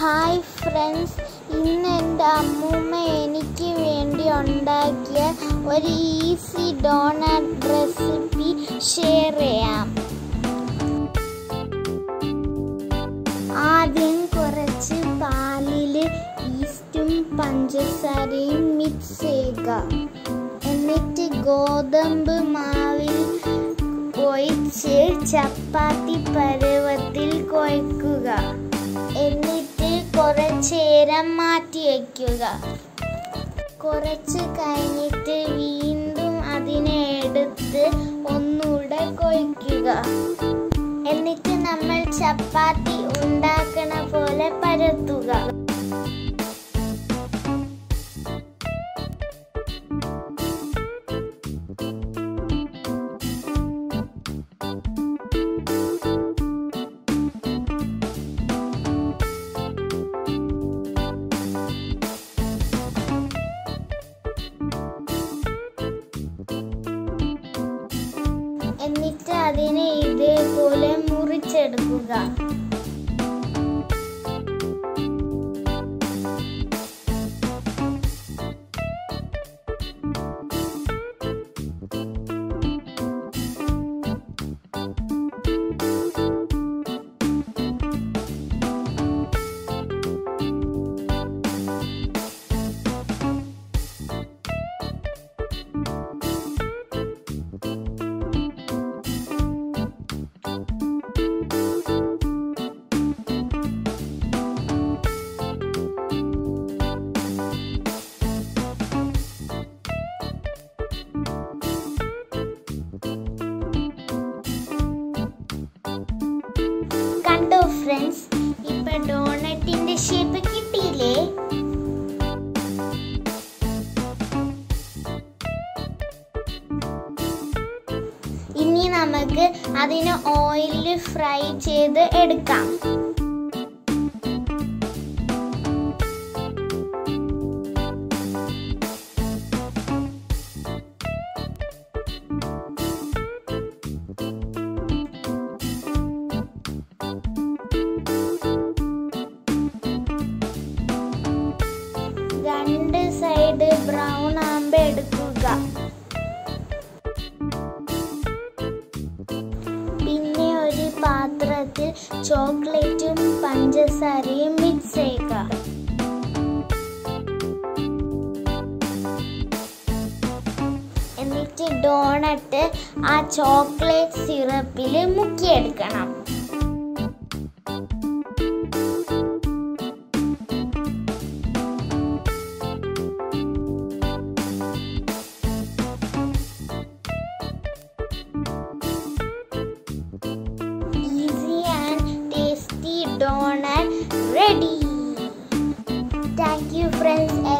Hi friends, ഇന്ന് എൻ്റെ അമ്മൂമ്മ എനിക്ക് വേണ്ടി ഉണ്ടാക്കിയ ഒരു ഈസി ഡോണറ്റ് റെസിപ്പി ഷെയർ ചെയ്യാം. ആദ്യം കുറച്ച് പാലിൽ ഈസ്റ്റും പഞ്ചസാരയും മിക്സ് ചെയ്യുക. എന്നിട്ട് ഗോതമ്പ് മാവിൽ ഒഴിച്ച് ചപ്പാത്തി പരുവത്തിൽ കുഴയ്ക്കുക. എന്നിട്ട് കുറച്ച് നേരം മാറ്റി വയ്ക്കുക. കുറച്ച് കഴിഞ്ഞിട്ട് വീണ്ടും അതിനെ എടുത്ത് ഒന്നുകൂടെ കുഴയ്ക്കുക. എന്നിട്ട് നമ്മൾ ചപ്പാത്തി ഉണ്ടാക്കണ പോലെ പരത്തുക. എന്നിട്ട് അതിനെ ഇതേപോലെ മുറിച്ചെടുക്കുക. കണ്ടോ ഫ്രണ്ട്സ്, ഇപ്പൊ ഡോണറ്റിന്റെ ഷേപ്പ് കിട്ടിയില്ലേ? ഇനി നമുക്ക് അതിനെ ഓയിലിൽ ഫ്രൈ ചെയ്ത് എടുക്കാം. രണ്ട് സൈഡ് ബ്രൗൺ ആകുമ്പോൾ എടുക്കുക. പിന്നെ ഒരു പാത്രത്തിൽ ചോക്ലേറ്റും പഞ്ചസാരയും മിക്സ് ചെയ്യുക. എന്നിട്ട് ഡോണറ്റ് ആ ചോക്ലേറ്റ് സിറപ്പിൽ മുക്കിയെടുക്കണം. Donut ready. Thank you friends.